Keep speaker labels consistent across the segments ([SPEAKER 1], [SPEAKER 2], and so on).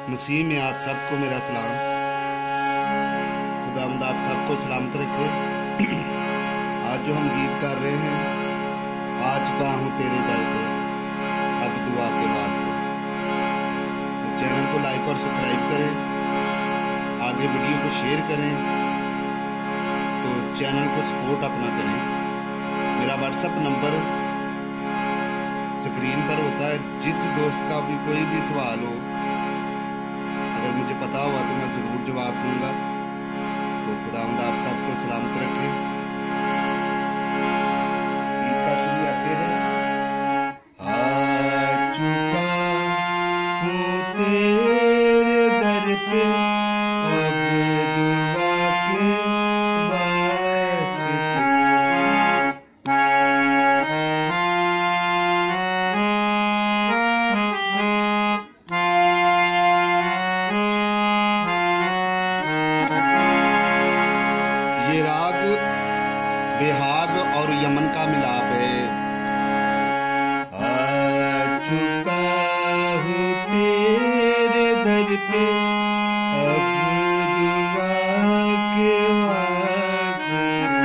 [SPEAKER 1] मसीह में आप सबको मेरा सलाम। खुदावंद आप सबको सलामत रखे। आज जो हम गीत कर रहे हैं, आज का हूँ तेरे दर पे, अब दुआ के वास्ते, तो चैनल को लाइक और सब्सक्राइब करें, आगे वीडियो को शेयर करें, तो चैनल को सपोर्ट अपना करें। मेरा व्हाट्सएप नंबर स्क्रीन पर होता है। जिस दोस्त का भी कोई भी सवाल हो, अगर मुझे पता होगा तो मैं ज़रूर जवाब दूंगा। तो खुदावंद आप सबको सलामत रखे। गीत का शुरू ऐसे है। आ चुका हूँ तेरे दर पे, अब दुआ के वास्ते, ये राग बेहाग और यमन का मिलाप है। आ चुका हूँ तेरे दर पे, अब दुआ के वास्ते,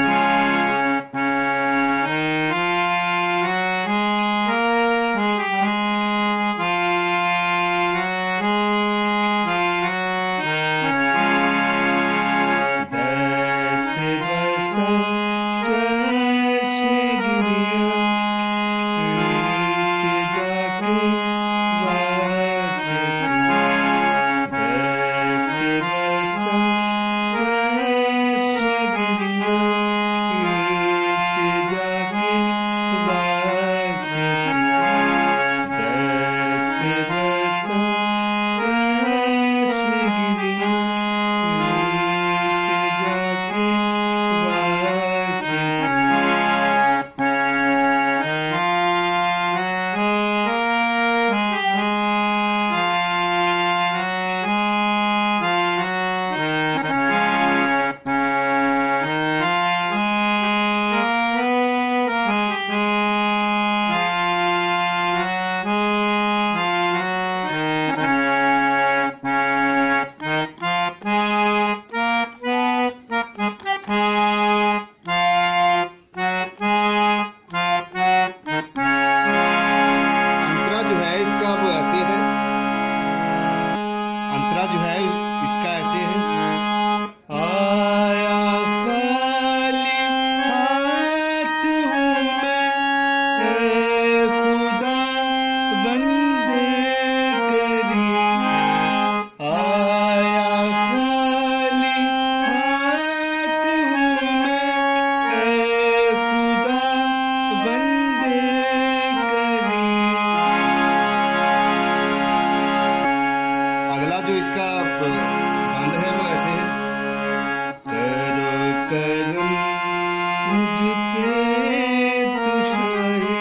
[SPEAKER 1] अंतरा जो है इसका ऐसे है। आया खाली हाथ हूँ मैं, ऐ खुदा बंदे करी। आया खाली हाथ हूँ मैं, ऐ खुदा बंदे करी। अगला जो इसका बंद है वो ऐसे है। करो करम मुझ पे तू शाहे,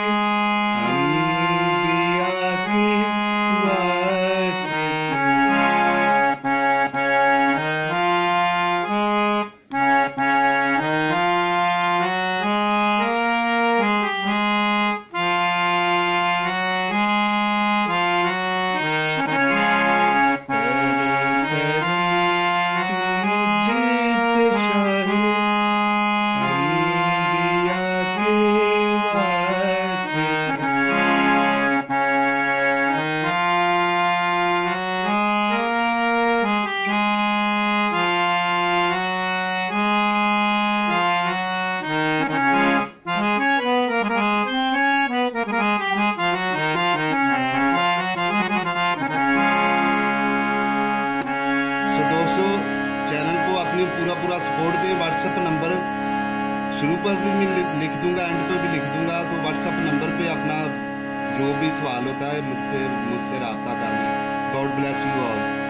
[SPEAKER 1] अंबिया के वास्ते, चैनल को अपनी पूरा सपोर्ट दें। व्हाट्सएप नंबर शुरू पर भी मैं लिख दूंगा, एंड पे भी लिख दूंगा। तो व्हाट्सएप नंबर पे अपना जो भी सवाल होता है मुझसे रब्ता कर लें। God bless you all.